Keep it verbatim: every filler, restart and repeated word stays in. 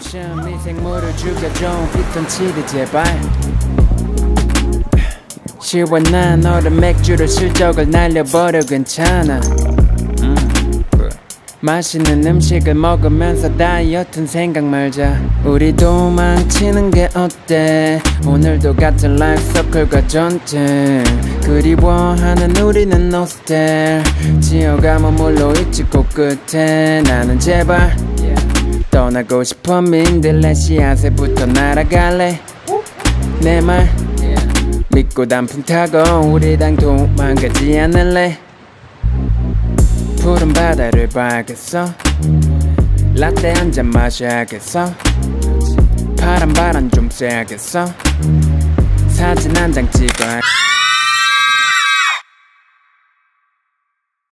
로션 미생물을 죽여줘 피톤치드 제발. 시원한 얼음 맥주로 실적을 날려버려 괜찮아. 음. 맛있는 음식을 먹으면서 다이어트는 생각 말자. 우리 도망치는 게 어때? 오늘도 같은 라이프 서클과 전쟁. 그리워하는 우리는 노스텔. 지어가면 물로 있지 코끝에. 나는 제발 떠나고 싶어 민들레시아새부터 날아갈래. 내 말 믿고 단풍 타고 우리 당 도망가지 않을래. 푸른 바다를 봐야겠어. 라떼 한 잔 마셔야겠어. 파란 바람 좀 쐬야겠어. 사진 한 장 찍어야